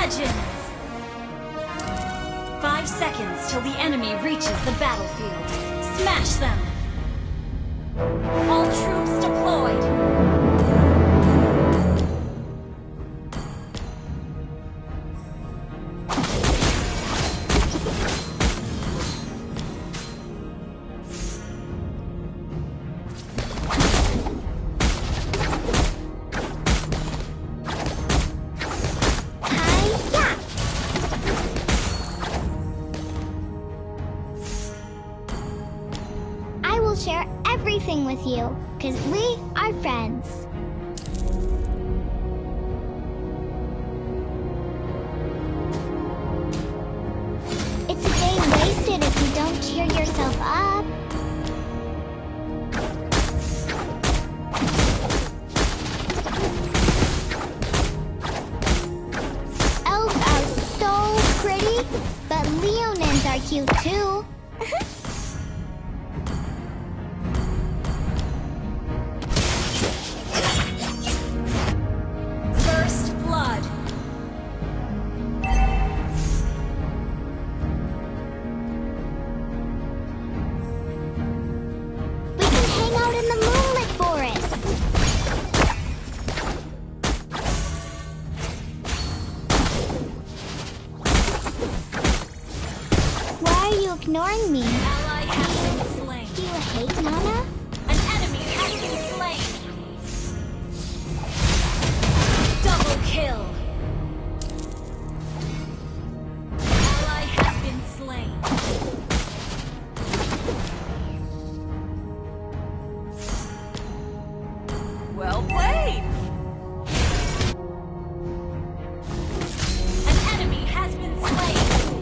Legends! 5 seconds till the enemy reaches the battlefield. Smash them! All troops deployed! Share everything with you, because we are friends. It's a day wasted if you don't cheer yourself up. Elves are so pretty, but Leonins are cute too. Ignoring me. Ally has been slain. Do you hate Nana? An enemy has been slain. Double kill. Ally has been slain. Well played. An enemy has been slain.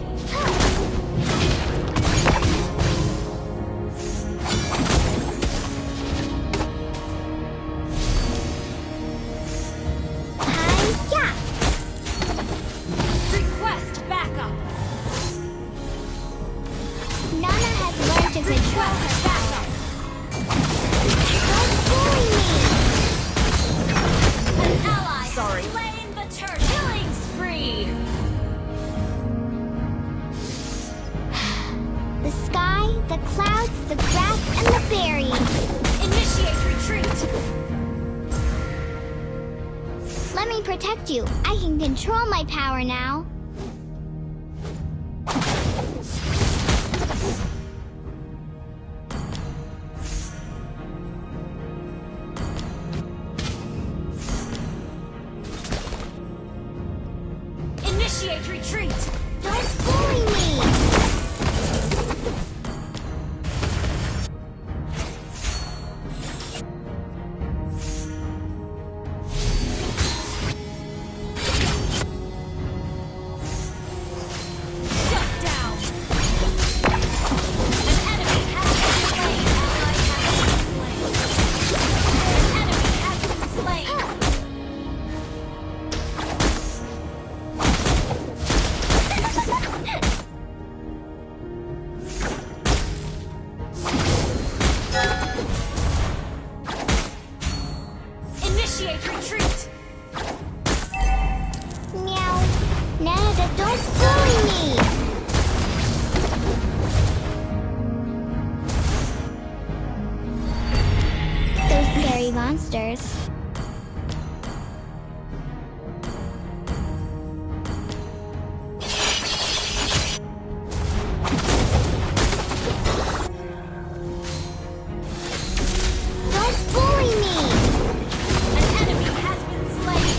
The clouds, the grass, and the berries. Initiate retreat! Let me protect you. I can control my power now. Initiate retreat! Don't bully me! Initiate retreat! Meow. Nana, don't bully me! Those scary monsters. Don't bully me! An enemy has been slain!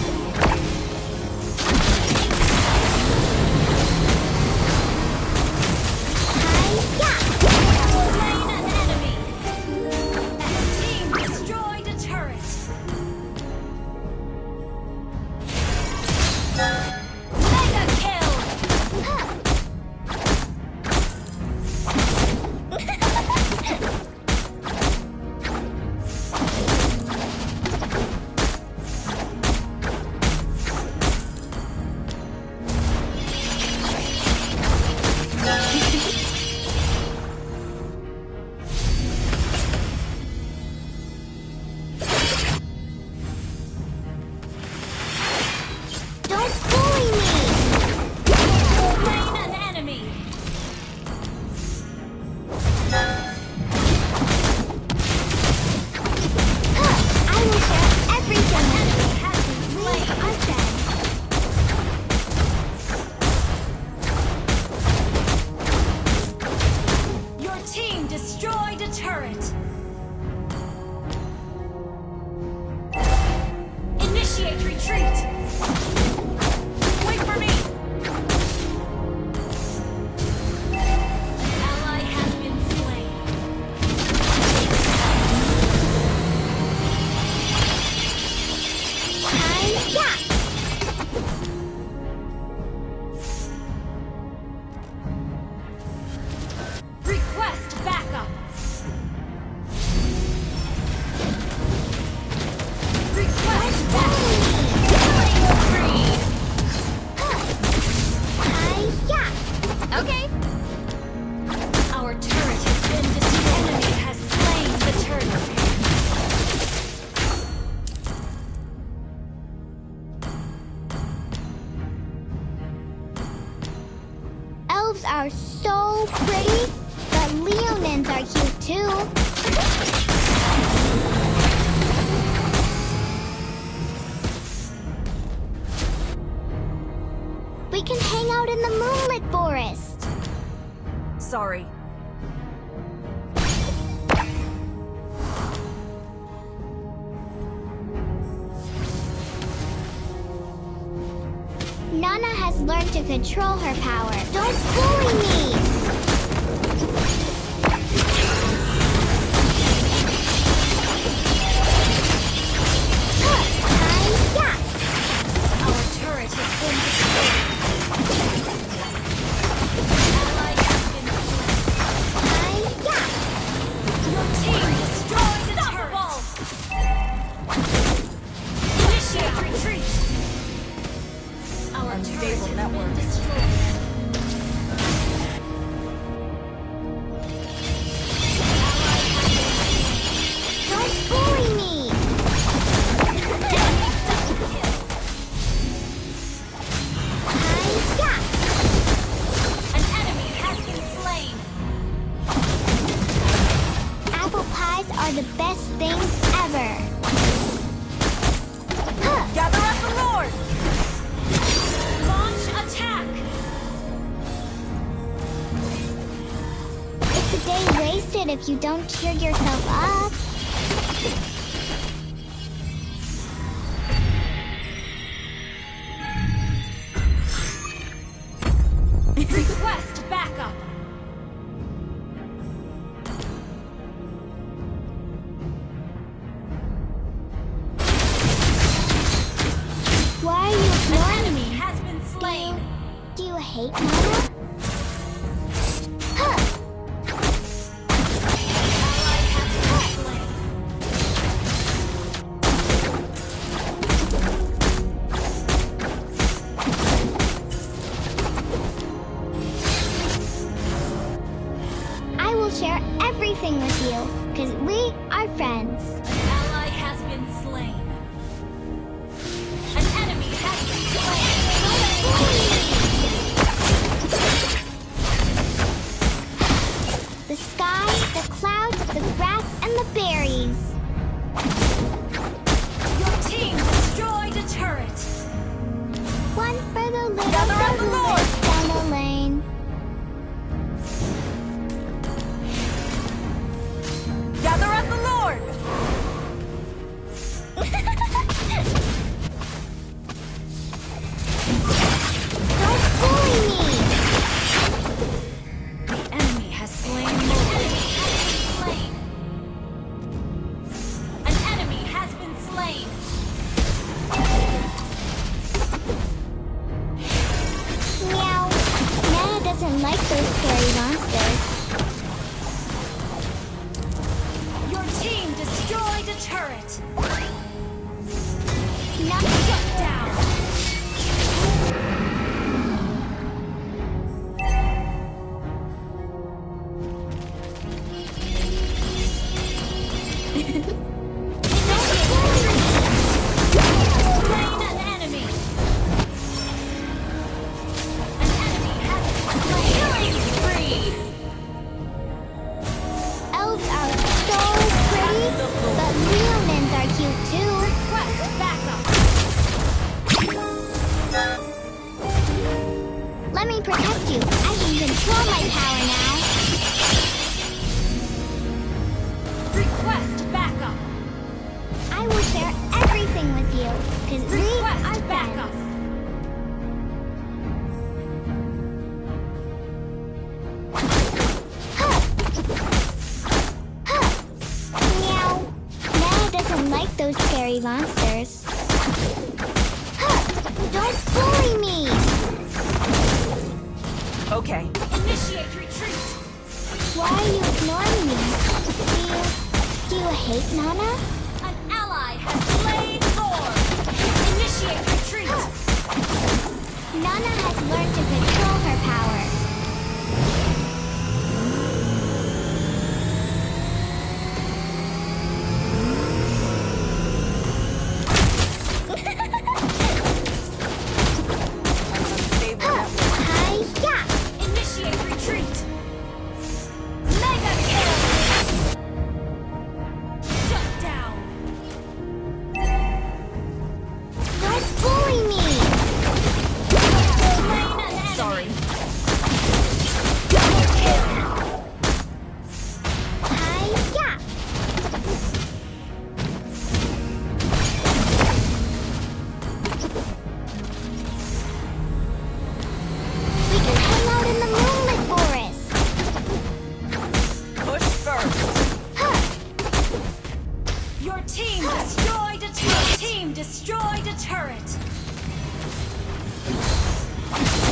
Slain an enemy! Team destroyed a turret! Initiate retreat! Wait for me! An ally has been slain. Hi-ya! Request backup! Request backup! Killing spree! Hi-ya! Okay. Our turret has been destroyed. The enemy has slain the turret. Elves are so pretty, but Leonins are cute too. We can hang out in the moonlit forest. Sorry. Nana has learned to control her power. Don't bully me! Hi-ya! Our turret has been destroyed. Ally has been slain. Hi-ya! Your team destroyed the turret. Initiate retreat. Our Unstable turret has network. been destroyed. Don't bully me! Hi-ya! An enemy has been slain. Apple pies are the best things ever. Huh. Gather up the Lord. Launch attack. It's a day wasted if you don't cheer yourself up. Request backup. Why are you An ignoring enemy me? has been slain. Do you hate Mama? Huh. Ally has been slain. I will share everything with you, because we are friends. An ally has been slain. An enemy has been slain. powers. Huh, don't bully me! Okay. Initiate retreat. Why are you ignoring me? Do you hate Nana? An ally has slain Thor. Initiate retreat. Nana has learned to control her power. Hi-ya! Initiate retreat. Mega kill. Shut down. Don't bully me! Slain an enemy. Sorry. Double kill. Hi-ya! We can hang out in the moonlit forest. Push first. Huh. Your team destroyed a turret. Team destroyed a turret.